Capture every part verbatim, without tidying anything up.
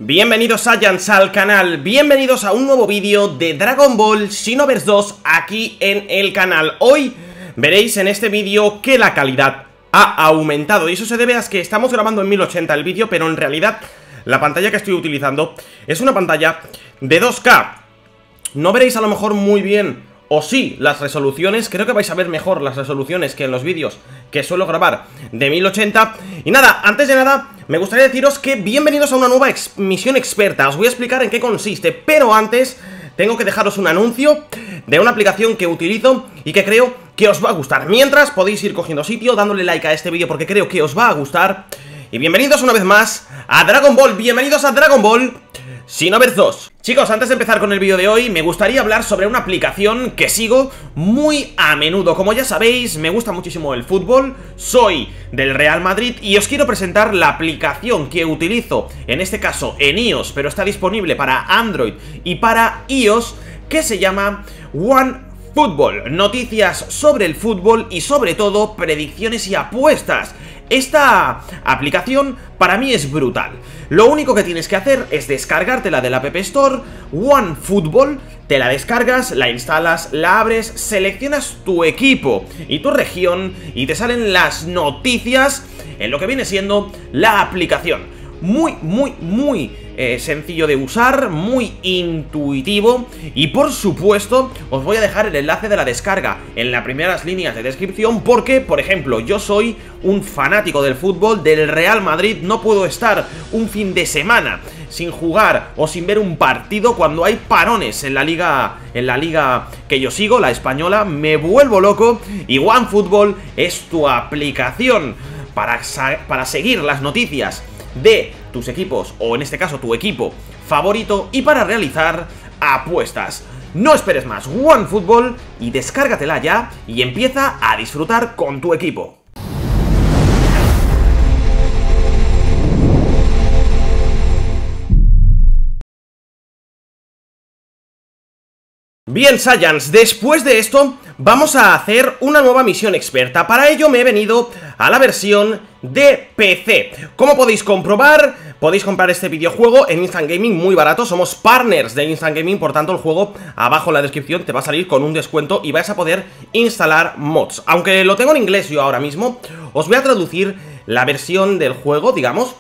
Bienvenidos Saiyans al canal, bienvenidos a un nuevo vídeo de Dragon Ball Xenoverse dos aquí en el canal. Hoy veréis en este vídeo que la calidad ha aumentado y eso se debe a que estamos grabando en mil ochenta el vídeo, pero en realidad la pantalla que estoy utilizando es una pantalla de dos K. No veréis a lo mejor muy bien, o sí, las resoluciones. Creo que vais a ver mejor las resoluciones que en los vídeos que suelo grabar de mil ochenta. Y nada, antes de nada, me gustaría deciros que bienvenidos a una nueva ex misión experta. Os voy a explicar en qué consiste, pero antes tengo que dejaros un anuncio de una aplicación que utilizo y que creo que os va a gustar. Mientras, podéis ir cogiendo sitio, dándole like a este vídeo porque creo que os va a gustar. Y bienvenidos una vez más a Dragon Ball, bienvenidos a Dragon Ball Xenoverse dos. Chicos, antes de empezar con el vídeo de hoy, me gustaría hablar sobre una aplicación que sigo muy a menudo. Como ya sabéis, me gusta muchísimo el fútbol, soy del Real Madrid y os quiero presentar la aplicación que utilizo, en este caso en iOS, pero está disponible para Android y para iOS, que se llama OneFootball. Noticias sobre el fútbol y sobre todo predicciones y apuestas. Esta aplicación para mí es brutal. Lo único que tienes que hacer es descargártela de la App Store, OneFootball, te la descargas, la instalas, la abres, seleccionas tu equipo y tu región y te salen las noticias en lo que viene siendo la aplicación. Muy, muy, muy eh, sencillo de usar, muy intuitivo y por supuesto os voy a dejar el enlace de la descarga en las primeras líneas de descripción porque, por ejemplo, yo soy un fanático del fútbol, del Real Madrid, no puedo estar un fin de semana sin jugar o sin ver un partido cuando hay parones en la liga, en la liga que yo sigo, la española, me vuelvo loco y OneFootball es tu aplicación para, para seguir las noticias de tus equipos, o en este caso tu equipo favorito, y para realizar apuestas. No esperes más, OneFootball, y descárgatela ya y empieza a disfrutar con tu equipo. Bien, Saiyans, después de esto vamos a hacer una nueva misión experta. Para ello me he venido a la versión de P C. Como podéis comprobar, podéis comprar este videojuego en Instant Gaming muy barato. Somos partners de Instant Gaming, por tanto el juego abajo en la descripción te va a salir con un descuento y vais a poder instalar mods. Aunque lo tengo en inglés yo ahora mismo, os voy a traducir la versión del juego, digamos,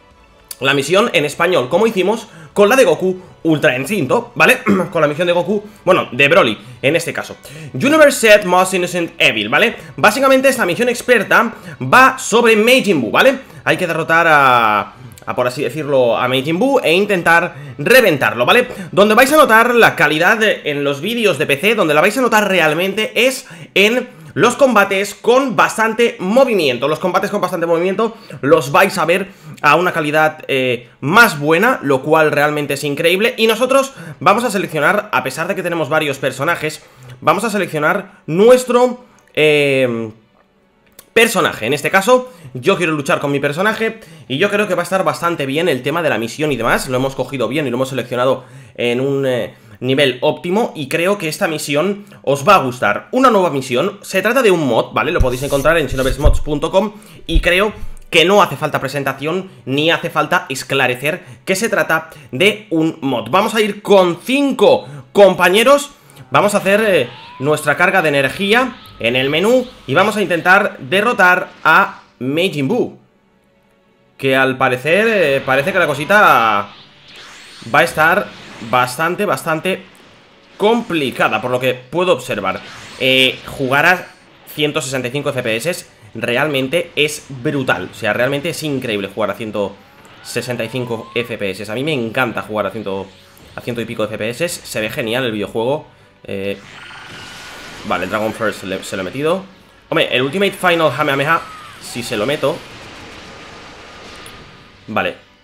la misión en español, como hicimos con la de Goku Ultra Instinto, ¿vale? Con la misión de Goku, bueno, de Broly, en este caso. Universe Set Most Innocent Evil, ¿vale? Básicamente esta misión experta va sobre Majin Buu, ¿vale? Hay que derrotar a, a, por así decirlo, a Majin Buu e intentar reventarlo, ¿vale? Donde vais a notar la calidad de, en los vídeos de P C, donde la vais a notar realmente es en los combates con bastante movimiento. Los combates con bastante movimiento los vais a ver a una calidad eh, más buena, lo cual realmente es increíble. Y nosotros vamos a seleccionar, a pesar de que tenemos varios personajes, vamos a seleccionar nuestro eh, personaje. En este caso, yo quiero luchar con mi personaje y yo creo que va a estar bastante bien el tema de la misión y demás. Lo hemos cogido bien y lo hemos seleccionado en un Eh, nivel óptimo y creo que esta misión os va a gustar. Una nueva misión, se trata de un mod, ¿vale? Lo podéis encontrar en xenoverse mods punto com y creo que no hace falta presentación ni hace falta esclarecer que se trata de un mod. Vamos a ir con cinco compañeros, vamos a hacer eh, nuestra carga de energía en el menú y vamos a intentar derrotar a Majin Buu, que al parecer eh, parece que la cosita va a estar bastante, bastante complicada, por lo que puedo observar. eh, Jugar a ciento sesenta y cinco F P S realmente es brutal. O sea, realmente es increíble jugar a ciento sesenta y cinco F P S. A mí me encanta jugar a cien, a ciento y pico F P S. Se ve genial el videojuego. eh, Vale, el Dragon First le, se lo he metido. Hombre, el Ultimate Final Kamehameha, si se lo meto. Vale.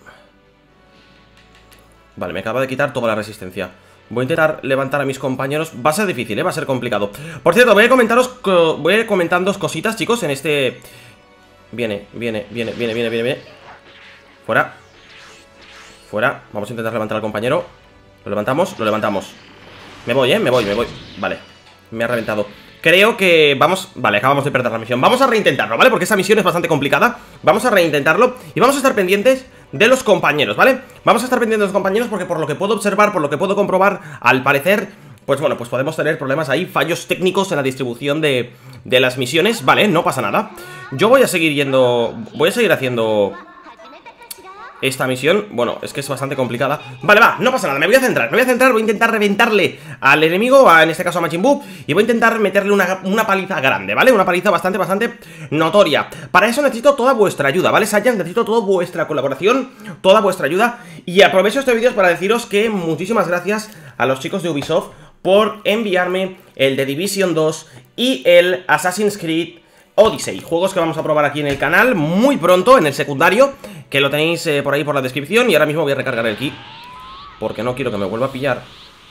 Vale, me acaba de quitar toda la resistencia. Voy a intentar levantar a mis compañeros. Va a ser difícil, ¿eh? Va a ser complicado. Por cierto, voy a comentaros, voy a comentaros cositas, chicos, en este... Viene, viene, viene, viene, viene, viene, viene. Fuera. Fuera. Vamos a intentar levantar al compañero. Lo levantamos, lo levantamos. Me voy, ¿eh? Me voy, me voy. Vale, me ha reventado. Creo que vamos... Vale, acabamos de perder la misión. Vamos a reintentarlo, ¿vale? Porque esta misión es bastante complicada. Vamos a reintentarlo y vamos a estar pendientes de los compañeros, ¿vale? Vamos a estar pendientes de los compañeros porque por lo que puedo observar, por lo que puedo comprobar, al parecer, pues bueno, pues podemos tener problemas ahí, fallos técnicos en la distribución de, de las misiones, ¿vale? No pasa nada. Yo voy a seguir yendo, voy a seguir haciendo esta misión. Bueno, es que es bastante complicada. Vale, va, no pasa nada, me voy a centrar, me voy a centrar, voy a intentar reventarle al enemigo, a, en este caso a Majin Buu, y voy a intentar meterle una, una paliza grande, ¿vale? Una paliza bastante, bastante notoria. Para eso necesito toda vuestra ayuda, ¿vale, Saiyan? Necesito toda vuestra colaboración, toda vuestra ayuda. Y aprovecho este vídeo para deciros que muchísimas gracias a los chicos de Ubisoft por enviarme el The Division dos y el Assassin's Creed Odyssey, juegos que vamos a probar aquí en el canal muy pronto, en el secundario, que lo tenéis eh, por ahí por la descripción. Y ahora mismo voy a recargar el ki, porque no quiero que me vuelva a pillar.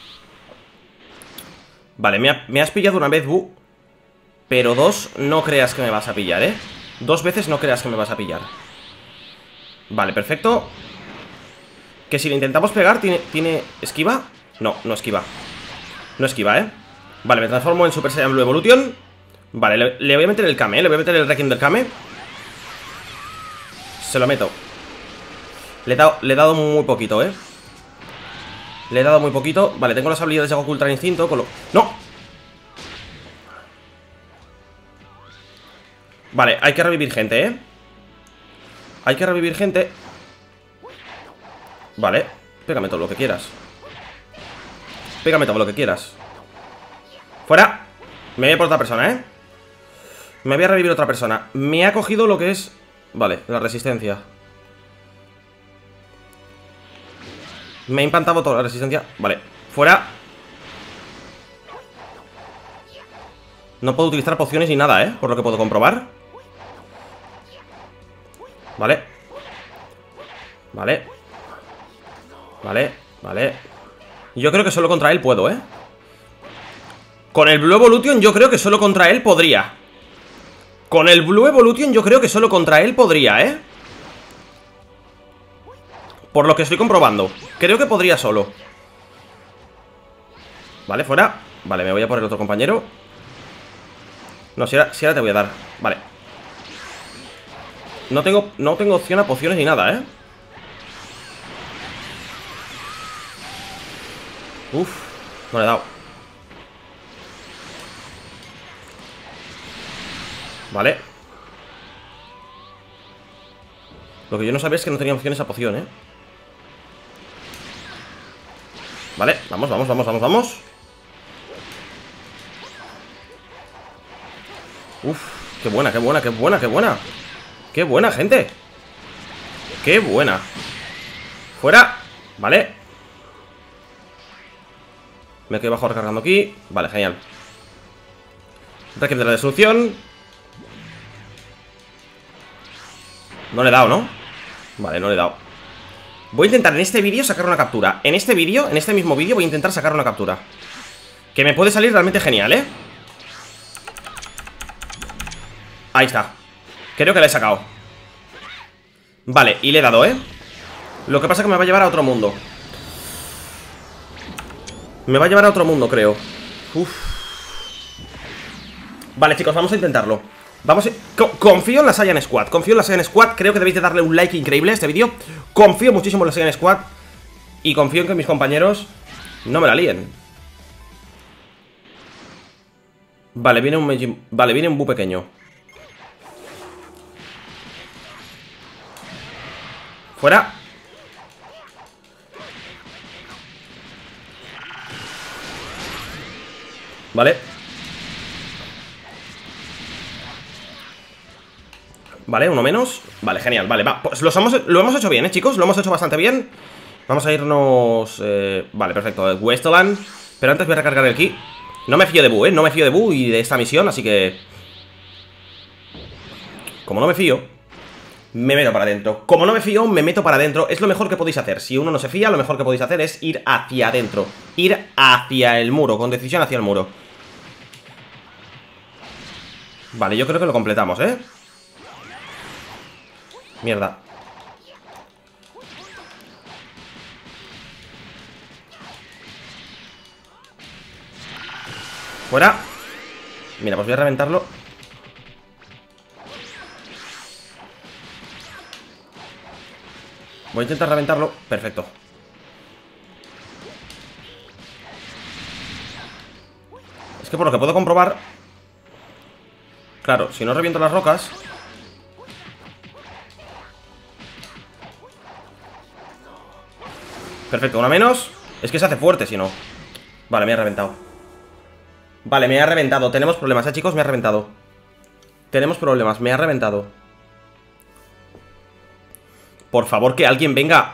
Vale, me, ha, me has pillado una vez, Bu, pero dos no creas que me vas a pillar, ¿eh? Dos veces no creas que me vas a pillar. Vale, perfecto. Que si le intentamos pegar, ¿tiene, ¿tiene esquiva? No, no esquiva. No esquiva, ¿eh? Vale, me transformo en Super Saiyan Blue Evolution. Vale, le, le voy a meter el Kame, ¿eh? Le voy a meter el Requiem del Kame. Se lo meto. Le he dado, le he dado muy poquito, ¿eh? Le he dado muy poquito. Vale, tengo las habilidades de Goku Ultra Instinto con lo... ¡No! Vale, hay que revivir gente, ¿eh? Hay que revivir gente. Vale, pégame todo lo que quieras. Pégame todo lo que quieras. ¡Fuera! Me voy a por otra persona, ¿eh? Me voy a revivir otra persona. Me ha cogido lo que es... Vale, la resistencia. Me ha impantado toda la resistencia. Vale, fuera. No puedo utilizar pociones ni nada, ¿eh? Por lo que puedo comprobar. Vale. Vale. Vale, vale. Yo creo que solo contra él puedo, ¿eh? Con el Blue Evolution yo creo que solo contra él podría. Con el Blue Evolution yo creo que solo contra él podría, ¿eh? Por lo que estoy comprobando. Creo que podría solo. Vale, fuera. Vale, me voy a por el otro compañero. No, si ahora, si ahora te voy a dar. Vale. No tengo, no tengo opción a pociones ni nada, ¿eh? Uf, no le he dado. Vale. Lo que yo no sabía es que no tenía opciones a poción, ¿eh? Vale, vamos, vamos, vamos, vamos, vamos. Uf, qué buena, qué buena, qué buena, qué buena. Qué buena, gente. Qué buena. Fuera. Vale. Me quedo bajo recargando aquí. Vale, genial. Requiem de la destrucción. No le he dado, ¿no? Vale, no le he dado. Voy a intentar en este vídeo sacar una captura. En este vídeo, en este mismo vídeo voy a intentar sacar una captura, que me puede salir realmente genial, ¿eh? Ahí está. Creo que la he sacado. Vale, y le he dado, ¿eh? Lo que pasa es que me va a llevar a otro mundo. Me va a llevar a otro mundo, creo. Uf. Vale, chicos, vamos a intentarlo. Vamos a... Confío en la Saiyan Squad. Confío en la Saiyan Squad. Creo que debéis de darle un like increíble a este vídeo. Confío muchísimo en la Saiyan Squad. Y confío en que mis compañeros no me la líen. Vale, viene un Majin... Vale, viene un Bu pequeño. Fuera. Vale. Vale, uno menos. Vale, genial, vale, va. Pues lo hemos, lo hemos hecho bien, ¿eh, chicos? Lo hemos hecho bastante bien. Vamos a irnos... Eh, vale, perfecto, Westland. Pero antes voy a recargar el ki. No me fío de Bu, ¿eh? No me fío de Bu y de esta misión, así que... Como no me fío, me meto para adentro. Como no me fío, me meto para adentro. Es lo mejor que podéis hacer. Si uno no se fía, lo mejor que podéis hacer es ir hacia adentro. Ir hacia el muro, con decisión hacia el muro. Vale, yo creo que lo completamos, ¿eh? Mierda. Fuera. Mira, pues voy a reventarlo. Voy a intentar reventarlo. Perfecto. Es que por lo que puedo comprobar, claro, si no reviento las rocas, perfecto, una menos. Es que se hace fuerte si no. Vale, me ha reventado. Vale, me ha reventado. Tenemos problemas, ¿eh, chicos? Me ha reventado. Tenemos problemas, me ha reventado. Por favor, que alguien venga.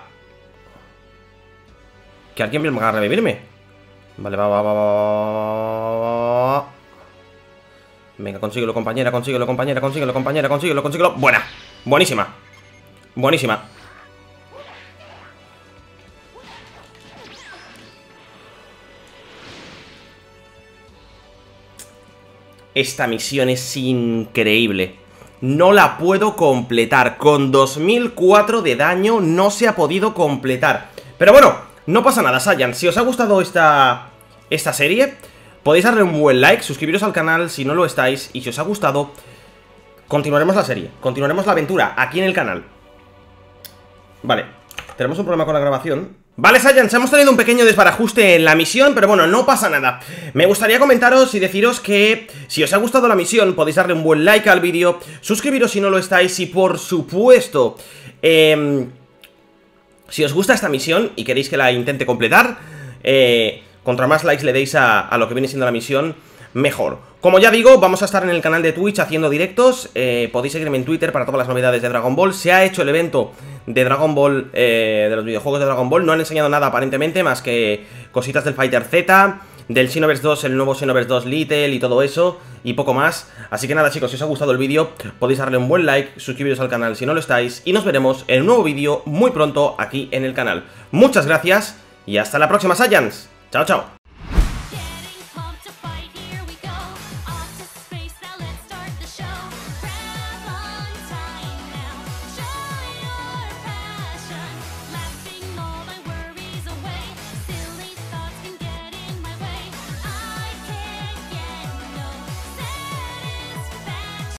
Que alguien venga a revivirme. Vale, va, va, va, va, va. Venga, consíguelo, compañera, consíguelo, compañera, consíguelo, compañera, consíguelo, consíguelo. Buena, buenísima. Buenísima. Esta misión es increíble. No la puedo completar. Con dos mil cuatro de daño no se ha podido completar. Pero bueno, no pasa nada, Saiyan. Si os ha gustado esta, esta serie, podéis darle un buen like, suscribiros al canal si no lo estáis. Y si os ha gustado, continuaremos la serie, continuaremos la aventura aquí en el canal. Vale, tenemos un problema con la grabación. Vale, Saiyans, hemos tenido un pequeño desbarajuste en la misión, pero bueno, no pasa nada. Me gustaría comentaros y deciros que si os ha gustado la misión, podéis darle un buen like al vídeo, suscribiros si no lo estáis y por supuesto, eh, si os gusta esta misión y queréis que la intente completar, eh, contra más likes le deis a, a lo que viene siendo la misión, mejor. Como ya digo, vamos a estar en el canal de Twitch haciendo directos. eh, Podéis seguirme en Twitter para todas las novedades de Dragon Ball. Se ha hecho el evento de Dragon Ball, eh, de los videojuegos de Dragon Ball. No han enseñado nada aparentemente, más que cositas del Fighter Z, del Xenoverse dos, el nuevo Xenoverse dos Little y todo eso, y poco más. Así que nada, chicos, si os ha gustado el vídeo, podéis darle un buen like, suscribiros al canal si no lo estáis, y nos veremos en un nuevo vídeo muy pronto aquí en el canal. Muchas gracias y hasta la próxima, Saiyans. Chao, chao.